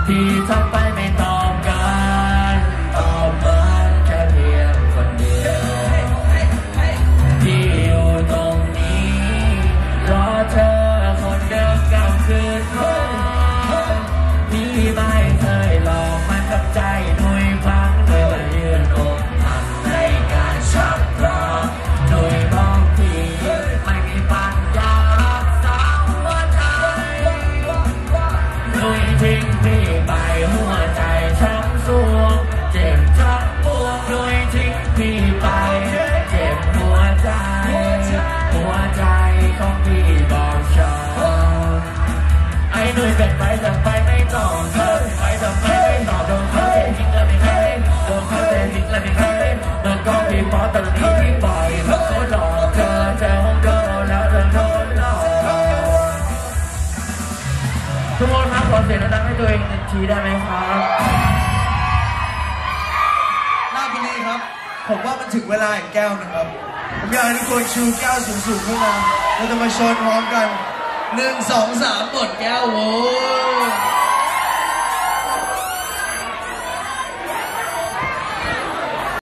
ที่ทำไปไม่ต้องการตอบมาแค่เพียงคนเดียวที่อยู่ตรงนี้รอเธอคนเดิมกลับคืนมาที่ไม่เคยหลอกมันกับใจหนุ่ยพังเลยมายืนอกหักในการชักรอหนุ่ยมองที่ไม่มีปัญญารักษาหัวใจหนุ่ยทิ้งพี่ไปหัวใจช้ำสวงเจ็บช้ำปวงหนุ่ยทิ้งพี่ไปเจ็บหัวใจของพี่บอกฉันไอ้หนุ่ยเป็นไปแต่ไปไม่ต่อเธอไปแต่ไปไม่ต่อโดนเขาเตะทิ้งแล้วไม่ให้โดนเขาเตะทิ้งแล้วไม่ให้โดนก็พี่พอตอนนี้พี่ปล่อยเขาหลอกเธอห้องเธอแล้วเธอโดนหลอกทุกคนครับขอเสียงดังให้ตัวเองหนึ่งทีได้ไหมครับลาบบุรีครับผมว่ามันถึงเวลาอีกแก้วนึงครับผมอยากให้ทุกคนชูแก้วสูงๆขึ้นมาเราจะมาชนพร้อมกัน1 2 3หมดแก้วโว้